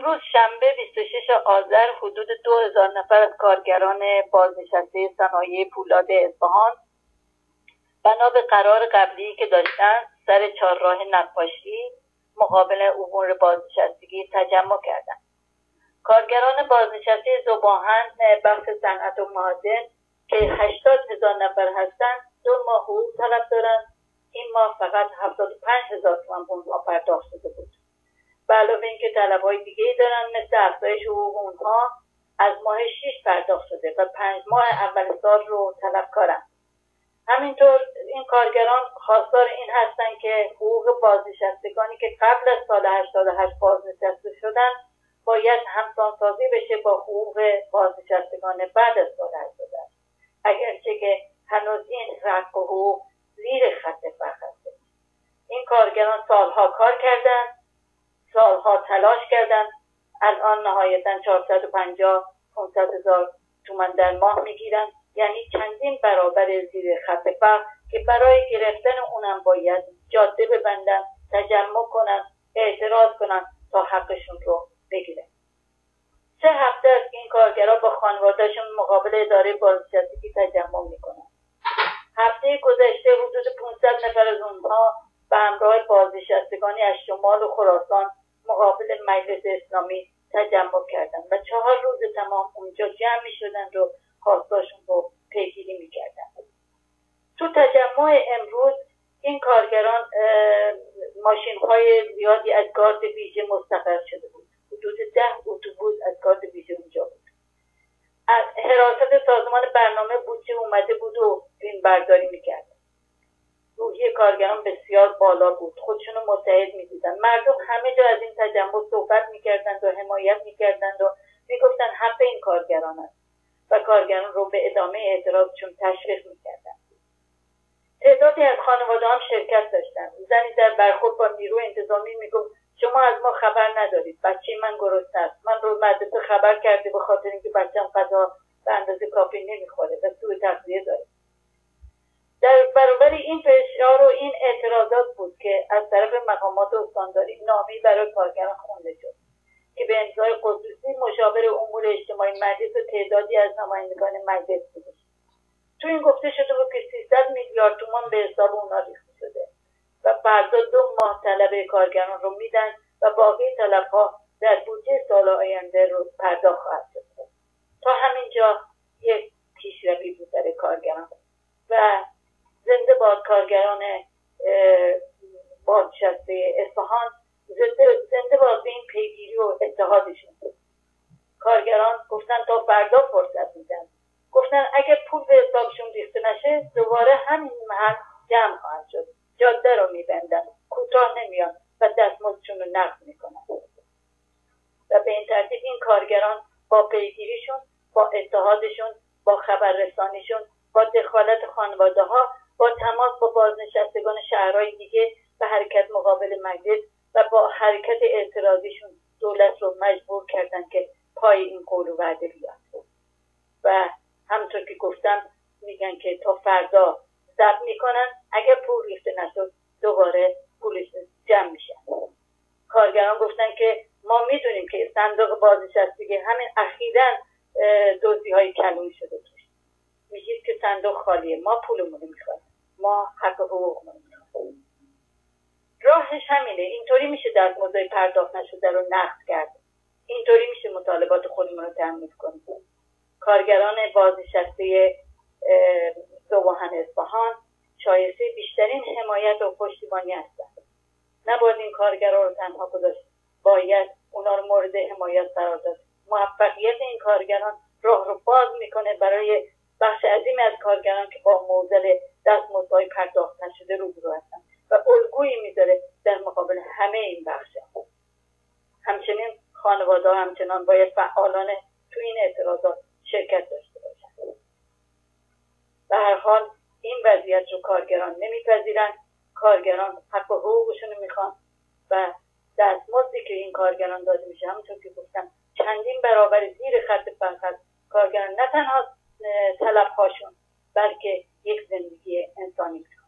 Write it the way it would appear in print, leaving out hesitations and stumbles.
امروز شنبه 26 آذر حدود 2000 نفر از کارگران بازنشسته صنایع فولاد اصفهان بنا به قرار قبلی که داشتن سر چهارراه نقاشی مقابل امور بازنشستگی تجمع کردند. کارگران بازنشسته ذوب‌آهن بخش صنعت و معادن که 80,000 نفر هستند 2 ماه حقوق طلب دارند. این ماه فقط 75,000 تومان به اونها پرداخت شده بود. به علاوه اینکه طلب‌های دیگه‌ای دارن مثل افزایش حقوق اونها از ماه 6 پرداخت شده و 5 ماه اول سال رو طلبکارن. همینطور این کارگران خواستار این هستن که حقوق بازنشستگانی که قبل از سال 88 بازنشسته شدن باید همسانسازی بشه با حقوق بازنشستگان بعد از سال 88، اگرچه که هنوز این حق و حقوق زیر خط فقر هست. این کارگران سالها کار کردن، سالها تلاش کردن، الان نهایتا 450-500,000 تومان در ماه میگیرن، یعنی چندین برابر زیر خط فقر که برای گرفتن اونم باید جاده ببندن، تجمع کنن، اعتراض کنن تا حقشون رو بگیرن. 3 هفته است این کارگران با خانواده‌شون مقابل اداره بازنشستگی تجمع میکنن. هفته گذشته حدود 500 نفر از اونها به همراه بازنشستگانی از شمال و خراسان مقابل مجلس اسلامی تجمع کردند و 4 روز تمام اونجا جمع می‌شدند و خواستاشون رو پیگیری می‌کردند. تو تجمع امروز این کارگران ماشین‌های زیادی از گارد ویژه مستقر شده بود. حدود 10 اتوبوس از گارد ویژه اونجا بود. از حراست سازمان برنامه بودجه اومده بود و فیلم برداری می‌کرد. روحیه کارگران بسیار بالا بود، خودشونو متحد می‌دیدن. مردم همه جا از این تجمع صحبت می‌کردند و حمایت می‌کردند و می‌گفتن حق این کارگران است و کارگران رو به ادامه اعتراضشون تشویق می‌کردند. تعدادی از خانواده هم شرکت داشتند. زنی در برخورد با نیروی انتظامی میگفت شما از ما خبر ندارید، بچه من گرسنه است، من رو مدرسه خبر کرده به خاطر اینکه بچه‌م غذا به اندازه کافی نمی‌خوره و سوء تغذیه داره. در برابر این فشار و این اعتراضات بود که از طرف مقامات استانداری نامه‌ای برای کارگران خوانده شد که به امضای قدوسی مشاور امور اجتماعی مجلس و تعدادی از نمایندگان مجلس بود. تو این گفته شده بود که 300 میلیارد تومان به حساب اونا ریخته شده و فردا 2 ماه طلب کارگران رو میدن و باقی طلب‌ها در بودجه سال آینده رو پرداخت خواهد شد. تا همینجا یک پیشروی بود برای کارگران و زنده باد کارگران بازنشسته اصفهان، زنده باد به این پیگیری و اتحادشون. کارگران گفتن تا فردا فرصت میدن، گفتن اگه پول به حسابشون ریخته نشه دوباره همین محل جمع خواهند شد، جاده رو میبندن، کوتاه نمیان و دستمزدشون رو نقض میکنن. و به این ترتیب این کارگران با پیگیریشون، با اتحادشون، با خبررسانیشون، با دخالت خانواده ها، با تماس با بازنشستگان شهرهای دیگه به حرکت مقابل مجلس و با حرکت اعتراضیشون دولت رو مجبور کردن که پای این قول و وعده بیاد. و همونطور که گفتم میگن که تا فردا ضبط میکنن، اگر پول ریخته نشد دوباره پولش جمع میشن. کارگران گفتن که ما میدونیم که صندوق بازنشستگی همین اخیراً دزدی‌های کلون شده توش. میگید که صندوق خالیه، ما پولمون رو میخوایم، ما حق حقوقمون رو میخوایم. راهش همینه. اینطوری میشه دستمزد پرداخت نشده رو نقض کرد. اینطوری میشه مطالبات خودمون رو تامین کنیم. کارگران بازنشسته ذوب‌آهن اصفهان شایسته بیشترین حمایت و پشتیبانی هستند. نباید این کارگران رو تنها گذاشت، باید اونا رو مورد حمایت قرار داد. موفقیت این کارگران راه رو باز میکنه برای بخش عظیمی از کارگران که با معضل دستمزدهای پرداخت نشده روبرو هستن و الگویی میذاره در مقابل همه این بخش‌ها. همچنین خانواده‌ها همچنان باید فعالانه تو این اعتراضات شرکت داشته باشن. به هر حال این وضعیت رو کارگران نمیپذیرن. کارگران حق و حقوقشون رو میخوان و دستمزدی که این کارگران داده میشه همونطور که گفتم چندین برابر زیر خط فقر. کارگران نه تنها طلب‌هاشون بلکه یک زندگی انسانی